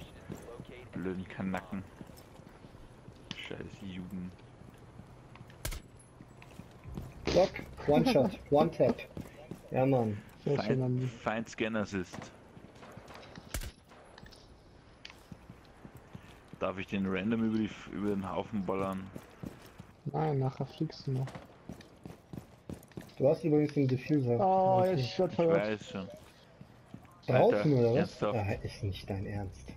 Blöden Kanacken. Scheiß Juden. Stopp, One-Shot, One-Tap. Ja, Mann. Sehr schön, Andi. Fein Scan Assist. Darf ich den random über den Haufen ballern? Nein, nachher fliegst du noch. Du hast übrigens den Diffuser. Oh, ich werd Ich verwirrt. weiß schon. Draußen Alter, oder was? ernsthaft? Ja, ist nicht dein Ernst.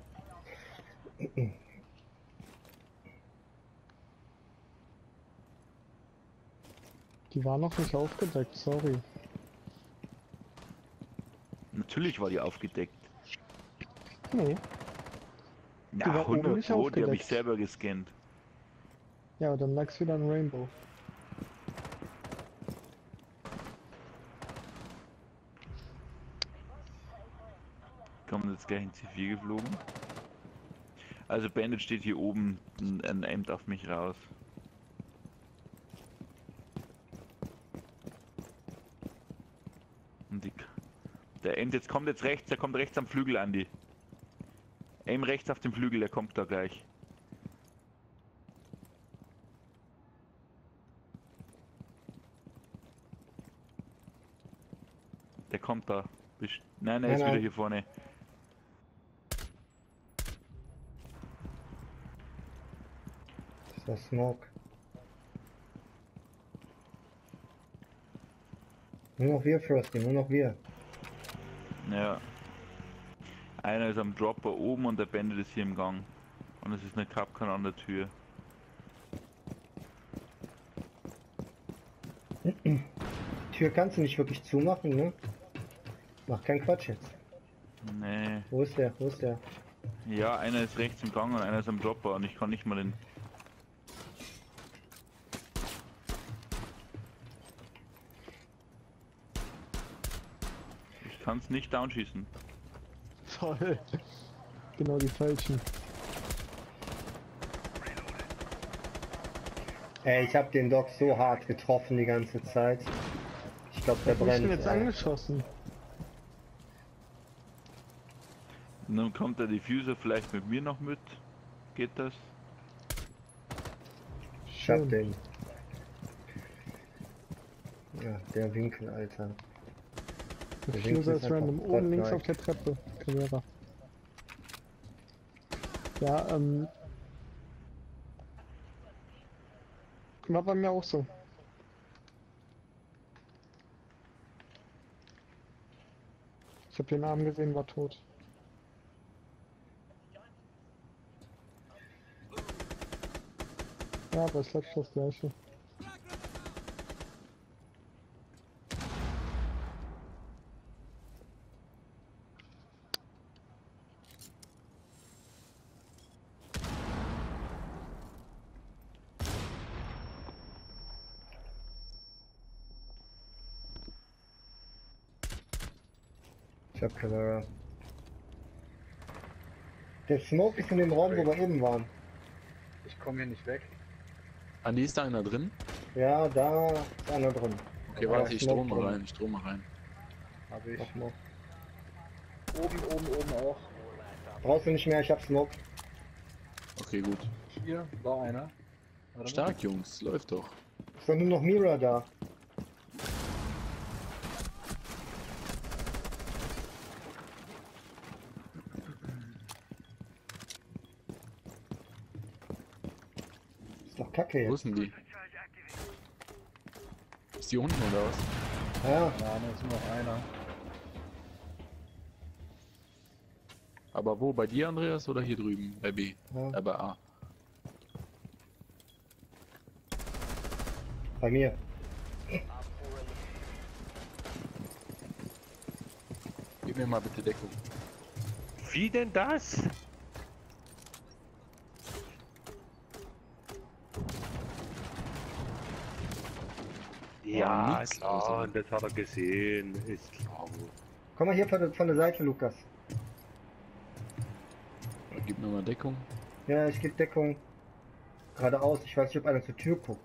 Die war noch nicht aufgedeckt, sorry. Natürlich war die aufgedeckt. Nee. Ja, war oben 100 nicht Pro, die habe ich aufgedeckt. selber gescannt. Ja, aber dann lag's wieder ein Rainbow. Kommt jetzt gleich in C4 geflogen. Also Bandit steht hier oben, aimt auf mich raus. Und der aimt jetzt, kommt jetzt rechts, der kommt rechts am Flügel, Andi. Aim rechts auf den Flügel, der kommt da gleich. Der kommt da. Nein, er ist wieder hier vorne. Das war Smoke. Nur noch wir, Frosty, nur noch wir. Ja. Einer ist am Dropper oben und der Bandit ist hier im Gang. Und es ist eine Capcan an der Tür. Tür kannst du nicht wirklich zumachen, ne? Mach keinen Quatsch jetzt. Nee. Wo ist der? Wo ist der? Ja, einer ist rechts im Gang und einer ist am Dropper und ich kann nicht mal den... Ich kann es nicht downschießen. Toll. Genau die falschen. Ey, ich hab den Doc so hart getroffen die ganze Zeit. Ich glaube, der Ich bin brennt. jetzt angeschossen. Nun kommt der Diffuser vielleicht mit mir noch mit. Geht das? Ich hab Schön. den. Ja, der Winkel, Alter. Der Winkel Diffuser ist einfach random. Oben links auf gottlike. der Treppe. Carrera. Ja, war bei mir auch so. Ich habe den Arm gesehen, war tot. Ja, aber es lag das gleiche. Ich hab Carrera. Der Smoke ist in dem Raum, wo wir eben waren. Ich komme hier nicht weg. Andi, ist da einer drin? Ja, da ist einer drin. Okay, Ja, warte, ich Smoke strom mal drin. rein, ich strom mal rein. Habe ich. Mach mal. Oben auch. Brauchst du nicht mehr, ich hab Smoke. Okay, gut. Hier war einer. Warte mal. Stark, Jungs, läuft doch. Ist doch nur noch Mira da. Ist doch kacke Wo jetzt. sind die? Ist die unten oder was? Ja, Ja, da ist nur noch einer. Aber wo? Bei dir, Andreas, oder hier drüben? Bei B? Ja. Bei A. bei mir. Gib mir mal bitte Deckung. Wie denn das? Ja, nix klar, außer- das hat er gesehen, ist klar. Komm mal hier von der Seite, Lukas. Gib mir mal Deckung. Ja, ich gebe Deckung. Geradeaus, ich weiß nicht, ob einer zur Tür guckt.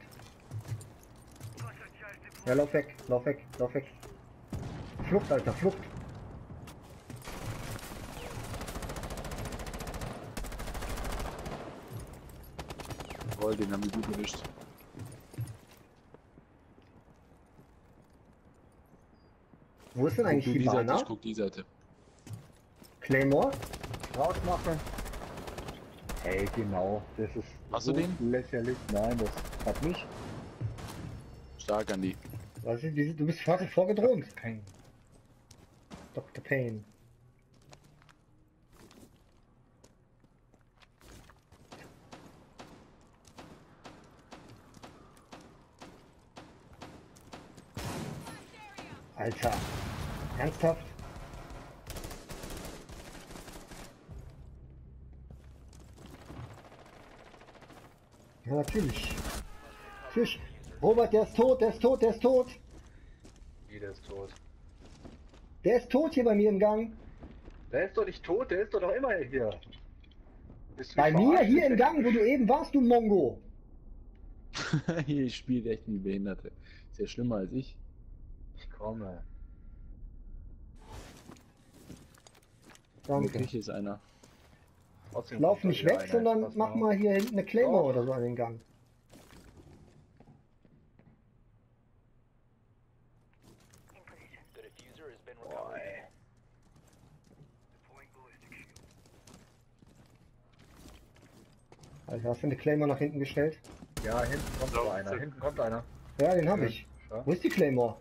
Ja, lauf weg, lauf weg, lauf weg. Flucht, Alter, Flucht. Jawohl, den haben wir gut erwischt. Wo ist denn Guck eigentlich du die Seite, Hibana? ich guck die Seite. Claymore? Rausmachen. Hey, genau. Das ist Hast so du den? lächerlich. Nein, das hat nicht. Stark, Andi. Was ist, du bist fast vorgedroht. Kein. Dr. Payne. Alter. Ernsthaft? Ja, natürlich. Fisch. Robert, der ist tot, der ist tot, der ist tot. Jeder ist tot. Der ist tot hier bei mir im Gang. Der ist doch nicht tot, der ist doch noch immer hier. Bist du Bei mich mir verarscht? hier im Gang, wo du eben warst, du Mongo. Hier spielt echt wie Behinderte. Ist ja schlimmer als ich. Ich komme. In der Danke. Küche ist einer. Trotzdem Lauf kommt nicht da wieder weg, einer. sondern Pass mach auf. mal hier hinten eine Claymore Doch. oder so an den Gang. Boah, ey. Also hast du eine Claymore nach hinten gestellt? Ja, hinten kommt So, einer. so. Hinten kommt einer. Ja, den habe ich. Ja. Wo ist die Claymore?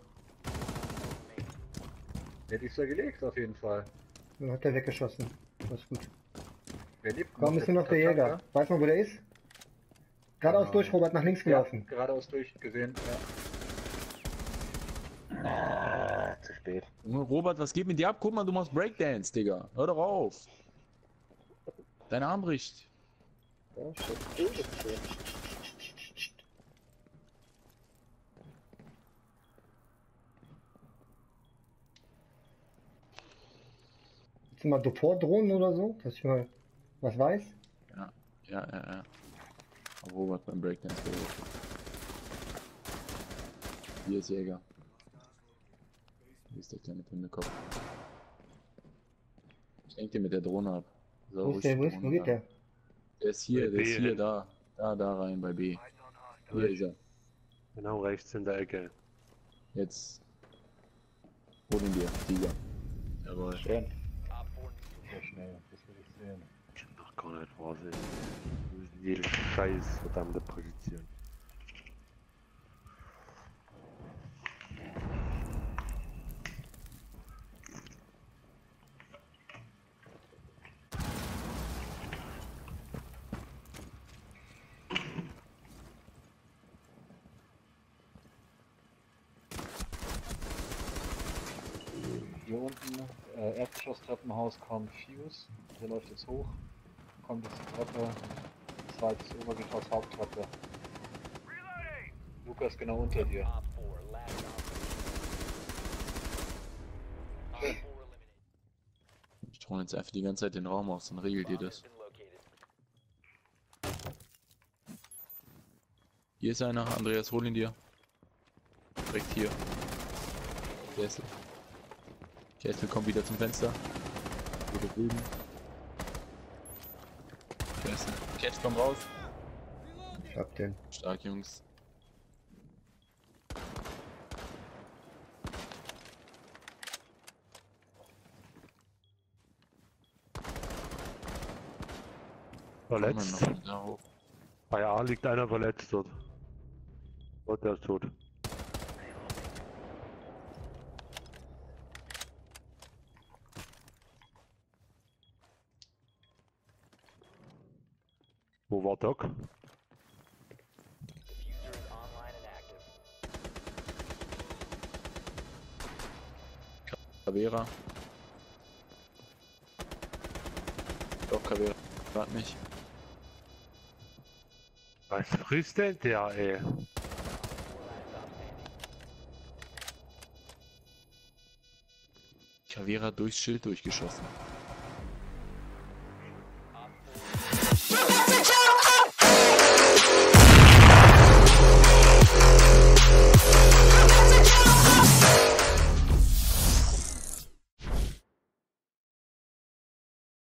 Der ist ja gelegt auf jeden Fall. Dann hat der weggeschossen. Das ist gut. Wer lebt Warum ist nur noch der Jäger? Weiß man, wo der ist? Geradeaus Genau. durch, Robert, nach links Ja, gelaufen. geradeaus durch gesehen. Ja. Ah, zu spät. Junge, Robert, was geht mit dir ab? Guck mal, du machst Breakdance, Digga. Hör doch auf. Dein Arm bricht. Ja, shit. Willst du mal Dopor-Drohnen oder so? Dass ich mal was weiß? Ja. Aber Robert beim Breakdance geholt. Hier ist Jäger. Hier ist der kleine Pindekopf. Ich lenk den mit der Drohne ab. So, Wo ist der? Wo geht der? Der ist hier, Bei der ist B hier, hin. da. Da rein bei B. Hier ist er. Genau rechts in der Ecke. Jetzt. Hol ihn dir, Tiger. Jawohl. Schön. Sehr schnell, das will ich sehen. Ich kann doch gar nicht wahr sein. Wir müssen jede scheiß verdammte Position. Hier unten, Erdgeschoss-Treppenhaus kommt Fuse. Der läuft jetzt hoch. Kommt jetzt die Treppe. Zweites Obergeschoss, Haupttreppe. Lukas genau unter dir. Ich drohe jetzt einfach die ganze Zeit den Raum aus, dann regelt ihr das. Hier ist einer, Andreas, hol ihn dir. Direkt hier. Kessel. Kessel kommt wieder zum Fenster. Wieder drüben. Kessel kommt raus. Ich hab den. Stark, Jungs. Verletzt. Kommen wir noch da hoch. Bei A liegt einer verletzt dort. Und der ist tot. Wo war Doc? Caveira. Doch, Caveira. Grad nicht. Was frisst denn der, ey? Caveira durchs Schild durchgeschossen.